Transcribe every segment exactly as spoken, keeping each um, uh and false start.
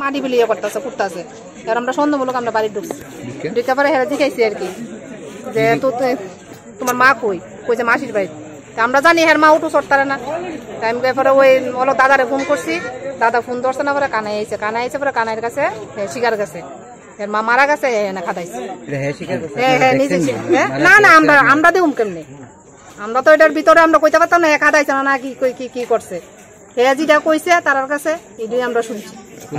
মাটি বিলিয়ে করতেছে ফুটতেছে এবার আমরা সন্ধ্যামূলক আমরা বাড়ি ঢুকছি ঢুকে পরে হেরা জিজ্ঞাসি আর কি যে তো তোমার মা কই কইছে মাসির বাড়ি আমরা জানি হের মা উঠু চড়তারে না টাইম পরে ওই হলো দাদারে ফোন করছি দাদা ফোন ধরছে না পরে কানাই আইছে কানাই আইছে পরে কানাইয়ের কাছে শিকার গেছে এর মা মারা গেছে না খাদাইছে না না আমরা আমরা দিউম কেমনি আমরা তো এটার ভিতরে আমরা কইতে পারতাম না খাদাইছে না কি কি কি করছে হে যেটা কইছে তার কাছে এটাই আমরা শুনছি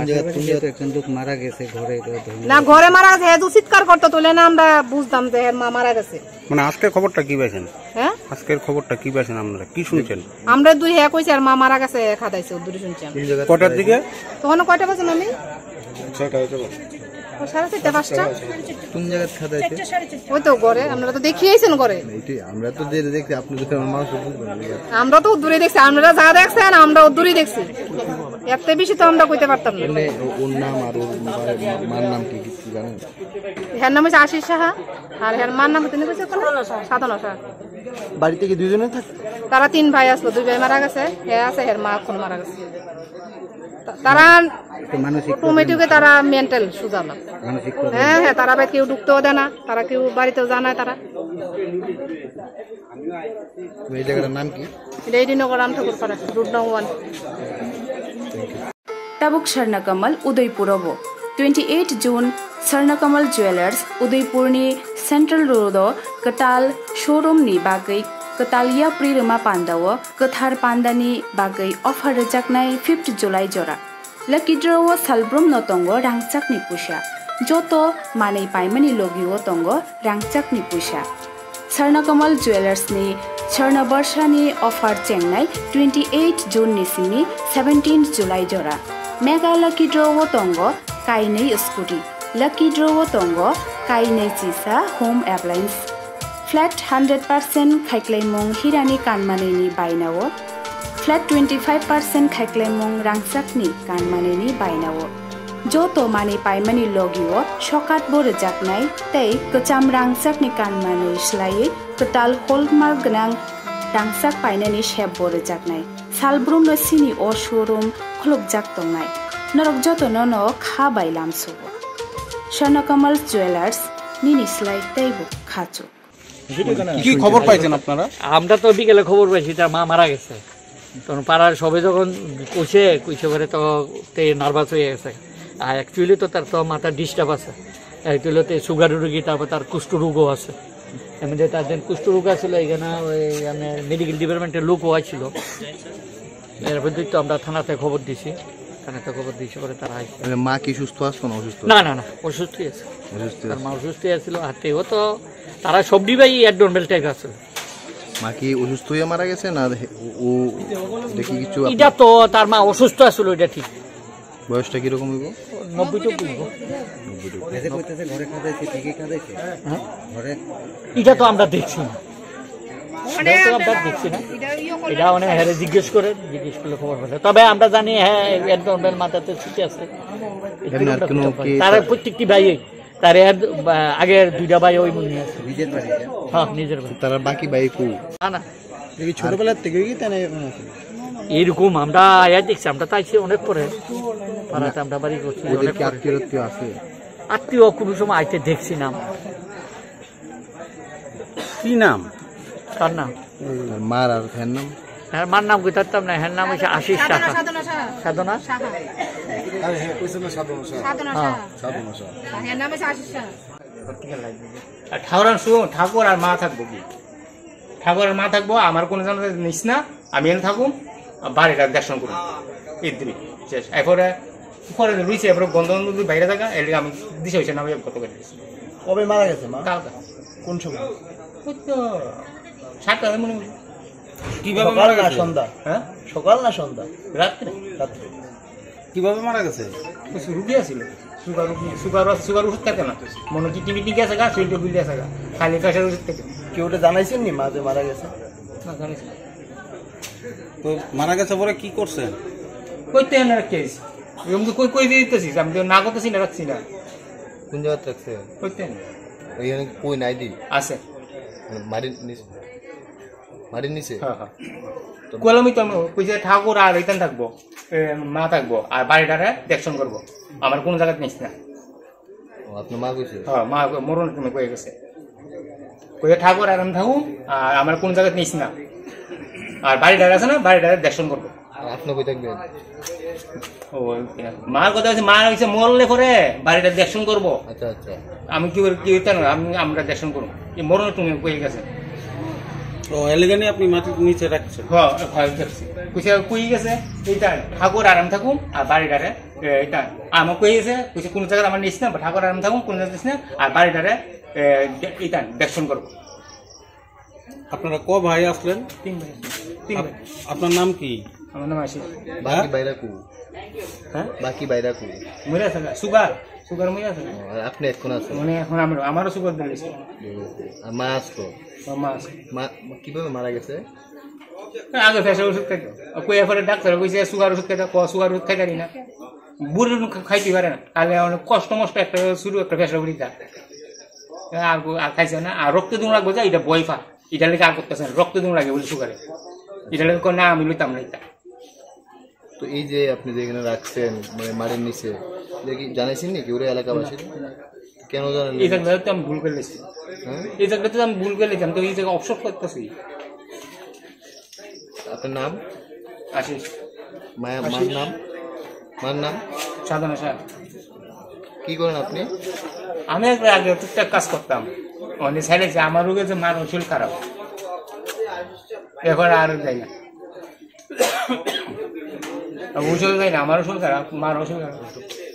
না ঘরে মারা গেছে হে চিৎকার করতো তুলে না আমরা বুঝতাম যে এর মা মারা গেছে মানে আজকের খবরটা কি পাইছেন হ্যাঁ আজকের খবরটা কি পাইছেন আপনারা কি শুনছেন আমরা দুই হে কইছে আর মা মারা গেছে খাদাইছে দূরে শুনছি কটার দিকে তখন কয়টা বাজে আমি ছয়টা হইছে সাড়ে চারটা পাঁচটা কোন জায়গায় খাদাইছে ওই তো ঘরে আমরা তো দেখিয়েছেন ঘরে আমরা তো দেখছি আপনি তো মানুষ আমরা তো দূরে দেখছি আপনারা যা দেখছেন আমরা দূরে দেখছি এত বেশি তো আমরা কইতে পারতাম না ওর নাম আর ওর মার নাম কি কি জানেন হের নাম হচ্ছে আশিস সাহা আর হের মার নাম তিনি কইছে সাধনা সাহা বাড়িতে কি দুইজনে থাকে তারা তিন ভাই আসলো দুই ভাই মারা গেছে হে আছে হের মা এখন মারা গেছে তারা অটোমেটিকে তারা মেন্টাল সুজালো হ্যাঁ হ্যাঁ তারা ভাই কেউ ঢুকতেও দেয় না তারা কেউ বাড়িতেও জানায় তারা এই জায়গাটার নাম কি রেডিনগর রাম ঠাকুর পাড়া রোড নং one Tabuk Swarnakamal Udaipurabo twenty-eight June Swarnakamal Jewelers Udaipurni Central Road Katal Showroom ni bagai Katalia Prirama Pandawa Kathar Pandani bagai offer rejaknai fifth July jora Lucky draw Salbrum notongo rangchak ni pusha Joto manei paimani logiwo tongo rangchak ni pusha Swarnakamal Jewelers ni Swarna Barsha ni offer chengnai twenty-eight June ni simi seventeenth July jora Mega Lucky Draw Tongo Kainei Scooty Lucky Draw Tongo Kainei Chisa Home Appliance Flat one hundred percent Khaiklemong Hirani Kanmaneni Bainawo Flat twenty-five percent Khaiklemong Rangsakni Kanmaneni Bainawo Joto Mani Paimani Logiwo Shokat Bore Jaknai Tei Kacham Rangsakni Kanmanei Shlai Katal Hallmark Gnang Rangsak Painani Shep Bore Jaknai Salbrum no sini o showroom khuluk jak tongnai norok joto nono kha bailam subo Swarnakamal Jewelers nini slai teibo khachu কি খবর পাইছেন আপনারা আমরা তো বিকেলে খবর পাইছি তার মা মারা গেছে তখন পাড়ার সবে যখন কইছে কইছে পরে তো তে নার্ভাস হয়ে গেছে আর অ্যাকচুয়ালি তো তার তো মাথা ডিস্টার্ব আছে অ্যাকচুয়ালি তো সুগার রোগী তারপর তার কুষ্ঠ রোগও আছে এমনি তার দিন কুষ্ঠ রোগ আছিল এখানে ওই মানে মেডিকেল ডিপার্টমেন্টের লোকও আসছিল এরপর তো আমরা থানাতে খবর দিছি থানাতে খবর দিয়েছি পরে তারা আসছে মা কি সুস্থ আছে না অসুস্থ না না না অসুস্থই আছে তার মা অসুস্থই আছিল হাতে ও তো তারা সবজি ভাই অ্যাডনমেল টাইপ আছে মা কি অসুস্থ হয়ে মারা গেছে না ও দেখি কিছু এটা তো তার মা অসুস্থ আছিল এটা ঠিক বয়সটা কি রকম হইব নব্বই টব্বই হইব এসে কইতেছে ঘরে খাদাইছে ঠিকই খাদাইছে ঘরে এটা তো আমরা দেখছি না আমরা দেখছি না এটা অনেক হ্যাঁ জিজ্ঞেস করে জিজ্ঞেস করলে খবর পাবে তবে আমরা জানি হ্যাঁ অ্যাডনমেল মাথাতে ছুটি আছে তার প্রত্যেকটি ভাই তার আগের দুইটা ভাই ওই মনে আছে নিজের বাড়ি হ্যাঁ নিজের বাড়ি তার বাকি ভাই কো না না এই ছোটবেলা থেকে কি তাই এরকম আমরা আয়া দেখছি আমরা তাইছি অনেক পরে পাড়াতে আমরা বাড়ি করছি ওদের কি আত্মীয় আছে আত্মীয় কোনো সময় আইতে দেখছি না কি নাম তার নাম মার আর ফ্যান নাম হ্যাঁ মার নাম কই তার না হ্যাঁ নাম হচ্ছে আশিস সাহা সাধনা ঠাকুর ঠাকুর আর মা থাকবো কি ঠাকুর আর মা থাকবো আমার কোনো জানা নিস না আমি এনে থাকুম বাড়িটা দর্শন করুন ঈদ দিবি শেষ এরপরে পরে রুইছে এরপরে গন্ধ গন্ধ বাইরে থাকা এর আমি দিশে হয়েছে না আমি কত করে দিচ্ছি কবে মারা গেছে মা কালকা কোন সময় তো সাতটা মনে হয় কিভাবে মারা গেছে সন্ধ্যা হ্যাঁ সকাল না সন্ধ্যা রাত্রে রাত্রে কিভাবে মারা গেছে রুগী আছিল সুগার সুগার সুগার ওষুধ থাকে না মনে কি টিভি টিকে আছে গা শরীরটা বুঝলে আছে গা খালি প্রেশার ওষুধ থাকে কেউ ওটা জানাইছেন নি মা যে মারা গেছে না জানিস তো মারা গেছে পরে কি করছেন কইতে না রাখিস আমি তো কই কই দিতেছি আমি তো না করতেছি না রাখছি না কোন জায়গায় রাখছে কইতে ওইখানে কই নাই দি আছে মারি নিছে মারি নিছে হ্যাঁ হ্যাঁ কলমি তো কইছে ঠাকুর আর এইখান থাকবো মা থাকবো আর বাড়িটারে দেখশন করবো আমার কোনো জায়গাতে নিস না। আপনার মা কইছে? হ্যাঁ, মা মরণ তুমি কয়ে গেছে, কয়ে ঠাকুর আরাম থাকুন আর আমার কোন জায়গাতে নিস না, আর বাড়িটা আছে না বাড়িটা দর্শন করবো। আপনি কই থাকবেন? ও মার কথা হচ্ছে, মা হচ্ছে মরলে পরে বাড়িটা দর্শন করবো। আচ্ছা আচ্ছা, আমি কি কি হইতে না, আমি আমরা দর্শন করবো, এই মরণ তুমি কয়ে গেছে। ও এলাকানি আপনি মাটির নিচে রাখছেন? হ্যাঁ কুইছে কুই গেছে এইটা ঠাকুর আরাম থাকুন আর বাড়িটারে এটা আমার কয়ে গেছে, কুইছে কোনো জায়গায় আমার নিস না, ঠাকুর আরাম থাকুন কোনো জায়গায় নিস না, আর বাড়িটারে এটা দর্শন করবো। আপনারা ক ভাই আসলেন? তিন ভাই। তিন ভাই। আপনার নাম কি? আমার নাম আশিস। বাকি বাইরা কু? হ্যাঁ, বাকি বাইরা কু? মরে থাকা সুগার সুগার মরে থাকে। আপনি এখন আছেন? মানে এখন আমার আমারও সুগার দিয়েছে। আর মা আসতো? মা আছে। মা কিভাবে মারা গেছে? আগে ফেসে ওষুধ খাইতো, কই এরপরে ডাক্তার কইছে সুগার ওষুধ খাইতে, ক সুগার ওষুধ খাইতে পারি না, বুড়ি খাইতে পারে না, তাহলে অনেক কষ্ট মষ্ট একটা শুরু একটা ফেসা বুড়ি খা আর আর খাইছে না। আর রক্ত দিন লাগবে যে এটা বইফা, এটা লেগে আর করতেছে না, রক্ত দিন লাগে বলে সুগারে, এটা লেগে না আমি লইতাম না এটা। তো এই যে আপনি যেখানে রাখছেন মানে মাটির নিচে, দেখি জানাইছেন নাকি ওরা এলাকাবাসী? কেন জানেন? এই জায়গায় তো আমি ভুল করে লেছি, এই জায়গাতে আমি ভুল করে লেছিলাম, তো এই জায়গায় অবসর করতেছি। আপনার নাম? আশিস। মায়া মার নাম? মার নাম? সাধনা সাহেব। কি করেন আপনি? আমি আগে টুকটাক কাজ করতাম, অনেক ছেড়েছে, আমার রোগে যে মার শরীর খারাপ, এখন আর যাই না, ওষুধ যাই না, আমারও শরীর খারাপ, মারও শরীর খারাপ।